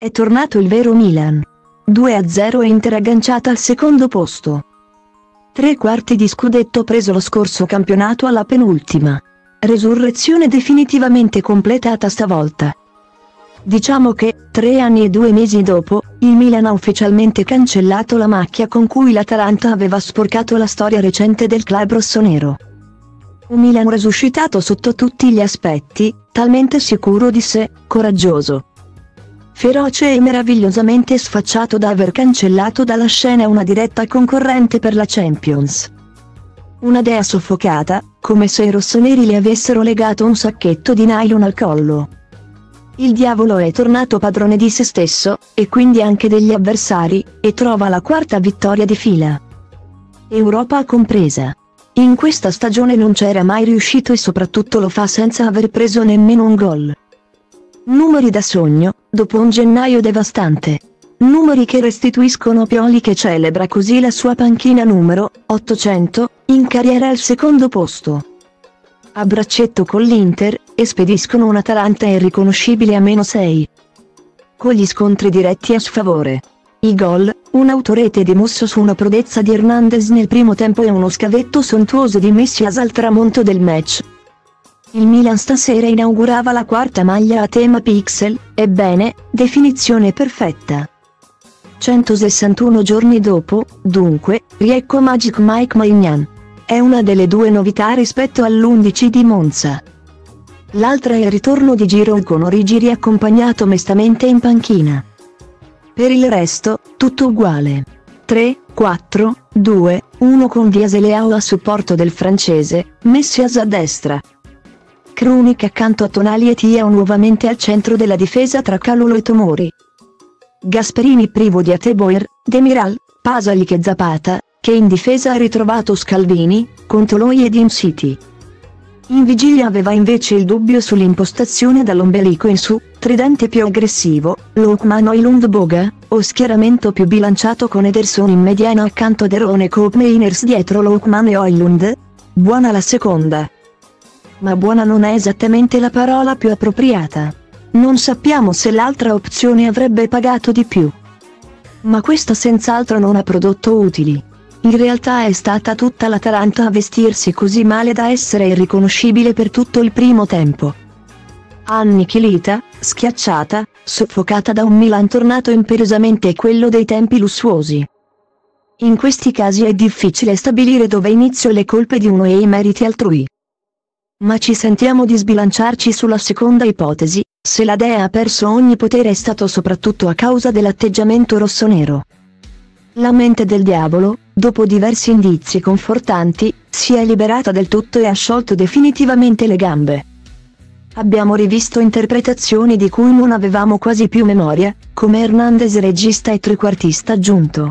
È tornato il vero Milan. 2-0 e Inter agganciata al secondo posto. 3/4 di scudetto preso lo scorso campionato alla penultima. Resurrezione definitivamente completata stavolta. Diciamo che, 3 anni e 2 mesi dopo, il Milan ha ufficialmente cancellato la macchia con cui l'Atalanta aveva sporcato la storia recente del club rossonero. Un Milan resuscitato sotto tutti gli aspetti, talmente sicuro di sé, coraggioso, feroce e meravigliosamente sfacciato da aver cancellato dalla scena una diretta concorrente per la Champions. Una dea soffocata, come se i rossoneri le avessero legato un sacchetto di nylon al collo. Il diavolo è tornato padrone di se stesso, e quindi anche degli avversari, e trova la quarta vittoria di fila, Europa compresa. In questa stagione non c'era mai riuscito e soprattutto lo fa senza aver preso nemmeno un gol. Numeri da sogno, dopo un gennaio devastante. Numeri che restituiscono Pioli, che celebra così la sua panchina numero 800, in carriera al secondo posto. A braccetto con l'Inter, e spediscono un Atalanta irriconoscibile a -6. Con gli scontri diretti a sfavore. I gol, un autorete di Musso su una prodezza di Hernandez nel primo tempo e uno scavetto sontuoso di Messias al tramonto del match. Il Milan stasera inaugurava la quarta maglia a tema pixel, ebbene, definizione perfetta. 161 giorni dopo, dunque, riecco Magic Mike Maignan. È una delle due novità rispetto all'11 di Monza. L'altra è il ritorno di Giroud con Origi riaccompagnato mestamente in panchina. Per il resto, tutto uguale. 3-4-2-1 con Viase Leao a supporto del francese, Messias a destra, Krunic accanto a Tonali e Thiago nuovamente al centro della difesa tra Calulu e Tomori. Gasperini privo di Ateboer, Demiral, Pasalic e Zapata, che in difesa ha ritrovato Scalvini, con Toloi ed City. In vigilia aveva invece il dubbio sull'impostazione dall'ombelico in su, tridente più aggressivo, Lookman o Ilund-Boga, o schieramento più bilanciato con Ederson in mediana accanto a Derone e Koopmeiners dietro Lookman e Højlund? Buona la seconda. Ma buona non è esattamente la parola più appropriata. Non sappiamo se l'altra opzione avrebbe pagato di più. Ma questa senz'altro non ha prodotto utili. In realtà è stata tutta l'Atalanta a vestirsi così male da essere irriconoscibile per tutto il primo tempo. Annichilita, schiacciata, soffocata da un Milan tornato imperiosamente quello dei tempi lussuosi. In questi casi è difficile stabilire dove iniziano le colpe di uno e i meriti altrui. Ma ci sentiamo di sbilanciarci sulla seconda ipotesi, se la dea ha perso ogni potere è stato soprattutto a causa dell'atteggiamento rossonero. La mente del diavolo, dopo diversi indizi confortanti, si è liberata del tutto e ha sciolto definitivamente le gambe. Abbiamo rivisto interpretazioni di cui non avevamo quasi più memoria, come Hernandez regista e trequartista aggiunto.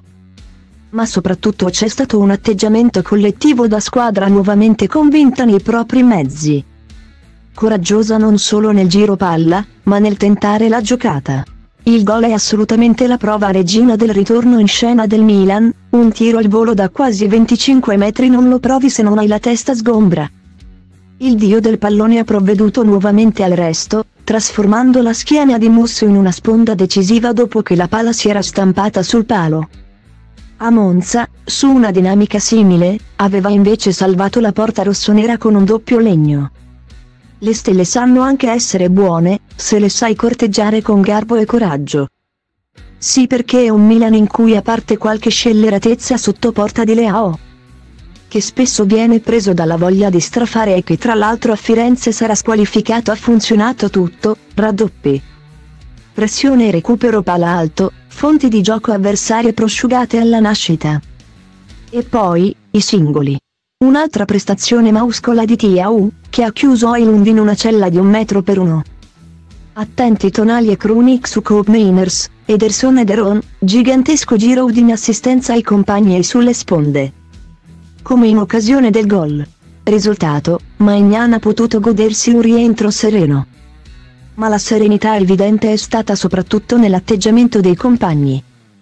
Ma soprattutto c'è stato un atteggiamento collettivo da squadra nuovamente convinta nei propri mezzi. Coraggiosa non solo nel giro palla, ma nel tentare la giocata. Il gol è assolutamente la prova regina del ritorno in scena del Milan, un tiro al volo da quasi 25 metri non lo provi se non hai la testa sgombra. Il dio del pallone ha provveduto nuovamente al resto, trasformando la schiena di Musso in una sponda decisiva dopo che la palla si era stampata sul palo. A Monza, su una dinamica simile, aveva invece salvato la porta rossonera con un doppio legno. Le stelle sanno anche essere buone, se le sai corteggiare con garbo e coraggio. Sì, perché è un Milan in cui, a parte qualche scelleratezza sotto porta di Leao, che spesso viene preso dalla voglia di strafare e che tra l'altro a Firenze sarà squalificato, ha funzionato tutto, raddoppi, pressione e recupero pala alto, fonti di gioco avversarie prosciugate alla nascita. E poi, i singoli. Un'altra prestazione mauscola di Thiago, che ha chiuso Højlund in una cella di 1 m per 1. Attenti Tonali e Krunic su Koopmeiners, Ederson e Deron, gigantesco Giroud in assistenza ai compagni e sulle sponde. Come in occasione del gol. Risultato, Maignan ha potuto godersi un rientro sereno. Ma la serenità evidente è stata soprattutto nell'atteggiamento dei compagni,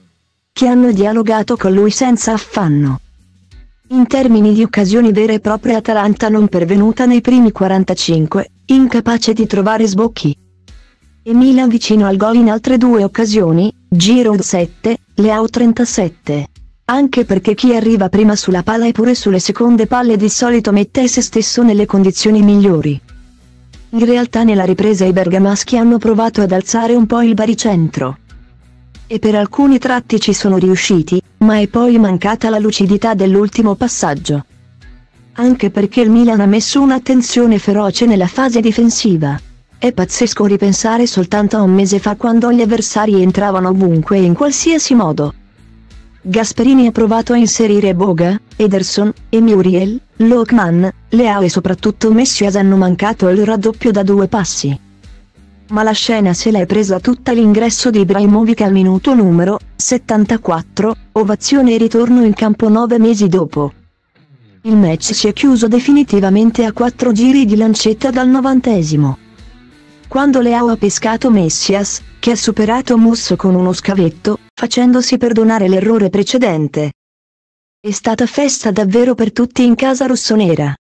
che hanno dialogato con lui senza affanno. In termini di occasioni vere e proprie, Atalanta non pervenuta nei primi 45, incapace di trovare sbocchi. E Milan vicino al gol in altre due occasioni, Giroud 7, Leao 37. Anche perché chi arriva prima sulla palla e pure sulle seconde palle di solito mette se stesso nelle condizioni migliori. In realtà nella ripresa i bergamaschi hanno provato ad alzare un po' il baricentro. E per alcuni tratti ci sono riusciti, ma è poi mancata la lucidità dell'ultimo passaggio. Anche perché il Milan ha messo un'attenzione feroce nella fase difensiva. È pazzesco ripensare soltanto a un mese fa quando gli avversari entravano ovunque e in qualsiasi modo. Gasperini ha provato a inserire Boga, Ederson, e Muriel, Lookman, Leao e soprattutto Messias hanno mancato il raddoppio da 2 passi. Ma la scena se l'è presa tutta l'ingresso di Ibrahimovic al minuto numero 74, ovazione e ritorno in campo 9 mesi dopo. Il match si è chiuso definitivamente a 4 giri di lancetta dal 90°. Quando Leao ha pescato Messias, che ha superato Musso con uno scavetto, facendosi perdonare l'errore precedente. È stata festa davvero per tutti in casa rossonera.